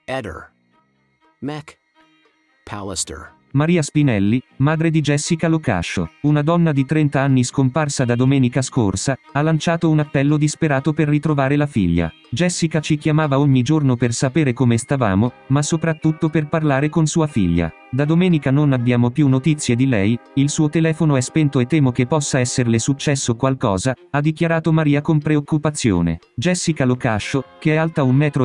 Eder. Mac. Pallister. Maria Spinelli, madre di Jessica Locascio, una donna di 30 anni scomparsa da domenica scorsa, ha lanciato un appello disperato per ritrovare la figlia. Jessica ci chiamava ogni giorno per sapere come stavamo, ma soprattutto per parlare con sua figlia. Da domenica non abbiamo più notizie di lei, il suo telefono è spento e temo che possa esserle successo qualcosa, ha dichiarato Maria con preoccupazione. Jessica Locascio, che è alta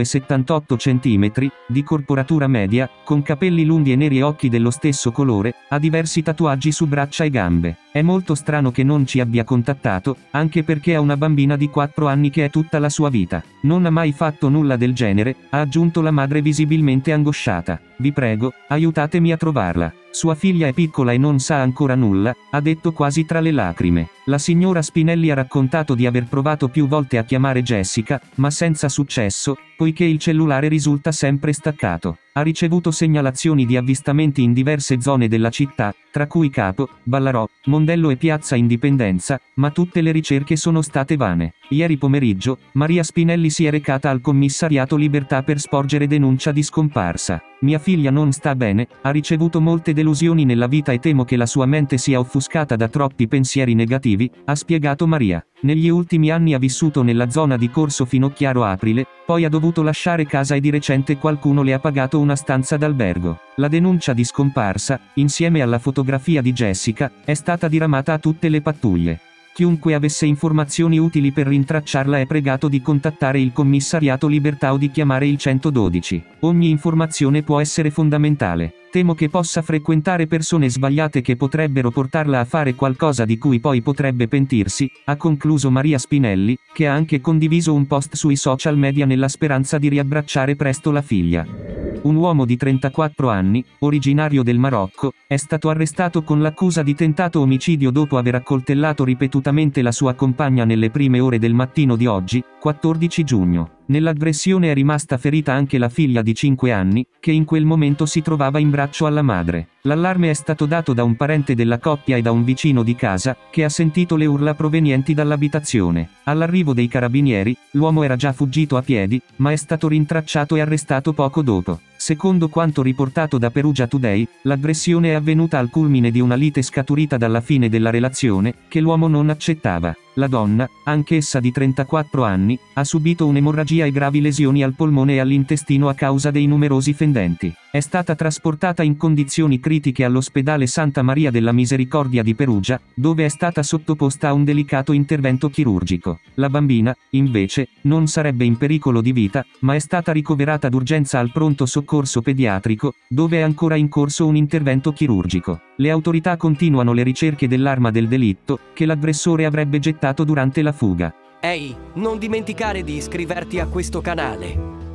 1,78 m, di corporatura media, con capelli lunghi e neri e occhi dello stesso colore, ha diversi tatuaggi su braccia e gambe. È molto strano che non ci abbia contattato, anche perché ha una bambina di 4 anni che è tutta la sua vita. Non ha mai fatto nulla del genere, ha aggiunto la madre visibilmente angosciata. Vi prego, aiutatemi a trovarla. Sua figlia è piccola e non sa ancora nulla, ha detto quasi tra le lacrime. La signora Spinelli ha raccontato di aver provato più volte a chiamare Jessica, ma senza successo, poiché il cellulare risulta sempre staccato. Ha ricevuto segnalazioni di avvistamenti in diverse zone della città, tra cui Capo, Ballarò, Mondello e Piazza Indipendenza, ma tutte le ricerche sono state vane. Ieri pomeriggio, Maria Spinelli si è recata al commissariato Libertà per sporgere denuncia di scomparsa. Mia figlia non sta bene, ha ricevuto molte delusioni nella vita e temo che la sua mente sia offuscata da troppi pensieri negativi, ha spiegato Maria. Negli ultimi anni ha vissuto nella zona di Corso Finocchiaro Aprile, poi ha dovuto lasciare casa e di recente qualcuno le ha pagato una stanza d'albergo. La denuncia di scomparsa, insieme alla fotografia di Jessica, è stata diramata a tutte le pattuglie. Chiunque avesse informazioni utili per rintracciarla è pregato di contattare il commissariato Libertà o di chiamare il 112. Ogni informazione può essere fondamentale. Temo che possa frequentare persone sbagliate che potrebbero portarla a fare qualcosa di cui poi potrebbe pentirsi, ha concluso Maria Spinelli, che ha anche condiviso un post sui social media nella speranza di riabbracciare presto la figlia. Un uomo di 34 anni, originario del Marocco, è stato arrestato con l'accusa di tentato omicidio dopo aver accoltellato ripetutamente la sua compagna nelle prime ore del mattino di oggi, 14 giugno. Nell'aggressione è rimasta ferita anche la figlia di 5 anni, che in quel momento si trovava in braccio alla madre. L'allarme è stato dato da un parente della coppia e da un vicino di casa, che ha sentito le urla provenienti dall'abitazione. All'arrivo dei carabinieri, l'uomo era già fuggito a piedi, ma è stato rintracciato e arrestato poco dopo. Secondo quanto riportato da Perugia Today, l'aggressione è avvenuta al culmine di una lite scaturita dalla fine della relazione, che l'uomo non accettava. La donna, anch'essa di 34 anni, ha subito un'emorragia e gravi lesioni al polmone e all'intestino a causa dei numerosi fendenti. È stata trasportata in condizioni critiche all'ospedale Santa Maria della Misericordia di Perugia, dove è stata sottoposta a un delicato intervento chirurgico. La bambina, invece, non sarebbe in pericolo di vita, ma è stata ricoverata d'urgenza al pronto soccorso pediatrico, dove è ancora in corso un intervento chirurgico. Le autorità continuano le ricerche dell'arma del delitto, che l'aggressore avrebbe gettato durante la fuga. Ehi, non dimenticare di iscriverti a questo canale.